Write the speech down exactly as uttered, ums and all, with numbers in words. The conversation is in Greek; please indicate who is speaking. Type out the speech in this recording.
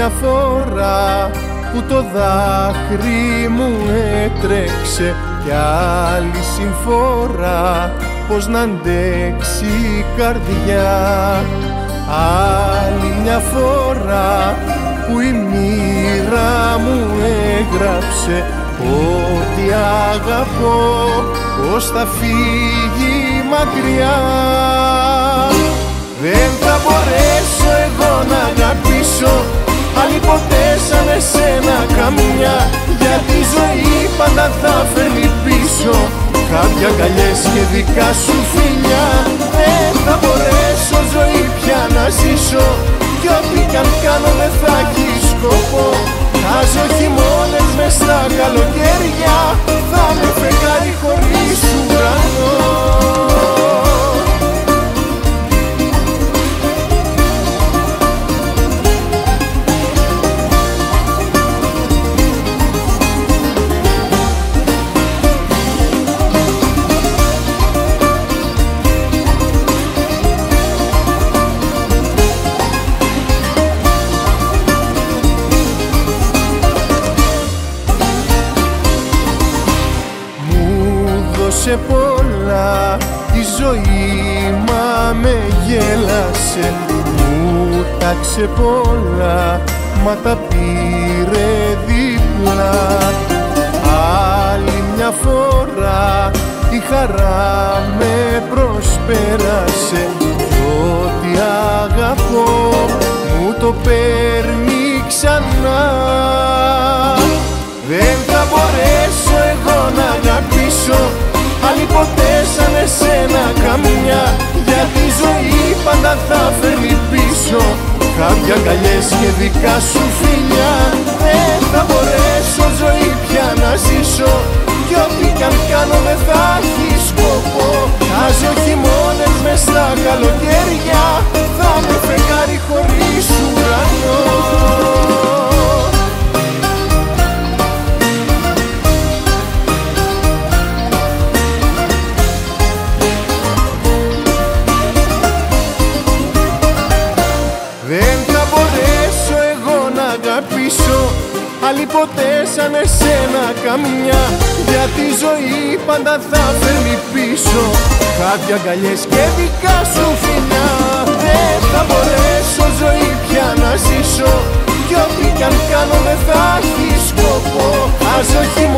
Speaker 1: μια φορά που το δάκρυ μου έτρεξε κι άλλη συμφορά πως να αντέξει η καρδιά. Άλλη μια φορά που η μοίρα μου έγραψε ότι αγαπώ, πως θα φύγει μακριά. Δεν θα μπορέσω εγώ να αγαπήσω άλλη ποτέ σαν εσένα καμιά, γιατί η ζωή πάντα θα φέρνει πίσω κάποια αγκαλιές και δικά σου φιλιά. Δεν θα μπορέσω ζωή πια να ζήσω κι ό,τι κι αν κάνω δεν θα έχει σκοπό. Χάζω χειμώνες μες στα καλοκαίρια, θα με φεγγάρι χωρίς ουρανό. Σε πολλά η ζωή μα με γέλασε, μου τάξε πολλά μα τα πήρε διπλά. Άλλη μια φορά η χαρά με προσπέρασε κι ό,τι αγαπώ μου το παίρνει ξανά. Δεν θα μπορέσω εγώ να αγαπήσω άλλη ποτέ σαν εσένα καμιά, γιατί η ζωή πάντα θα φέρνει πίσω κάποια αγκαλιές και δικά σου φιλιά. Δεν θα μπορέσω ζωή πια να ζήσω κι ό,τι κι αν κάνω δεν θα έχει σκοπό. Χάζω χειμώνες μες στα καλοκαίρια, θα με φεγγάρι χωρίς ουρανό. Δεν θα μπορέσω εγώ να αγαπήσω άλλη ποτέ σαν εσένα καμιά, γιατί η ζωή πάντα θα φέρνει πίσω κάποια αγκαλιές και δικά σου φιλιά. Δεν θα μπορέσω ζωή πια να ζήσω κι ό,τι κι αν κάνω δεν θα έχει σκοπό. Χάζω